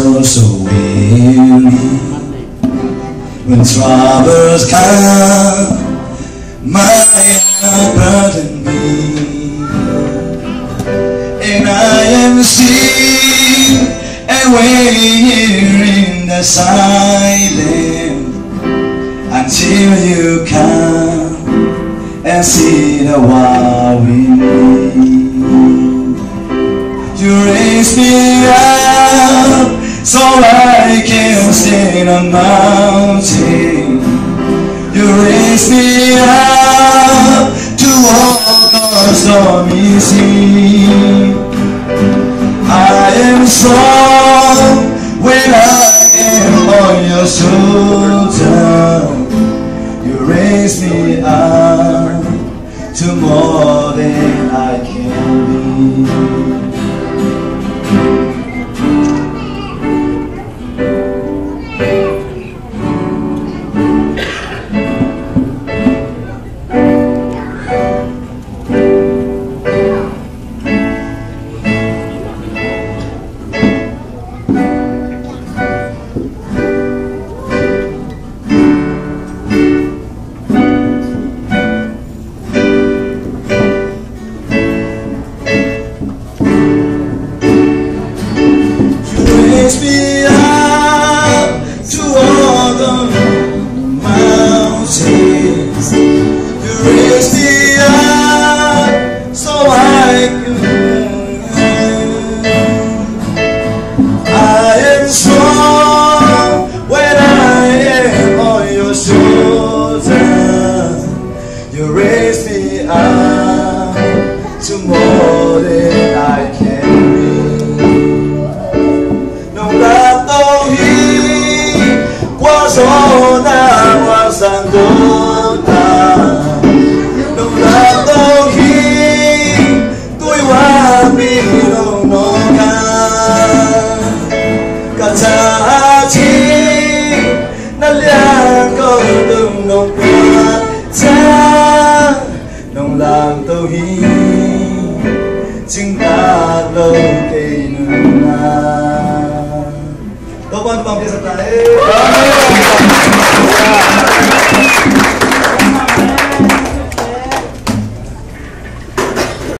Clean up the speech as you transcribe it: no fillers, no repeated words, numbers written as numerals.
so weary when troubles come, my burden me, and I am still and waiting here in the silence until you come and see the war with me. You raise me up so I can stand on mountain. You raise me up to walk on stormy sea. I am strong when I am on your shoulder. You raise me up to more than I can be. Raise me up to walk on mountains. You raise me up so I can. I am strong when I am on your shoulders. You raise me up to more than I can be. Wasang gota nung latohi tôi wabi nung noga kachachi naliang ko nung nokwa cha nung latohi cinta lo kay nuna. Kapan pang bisa tayo?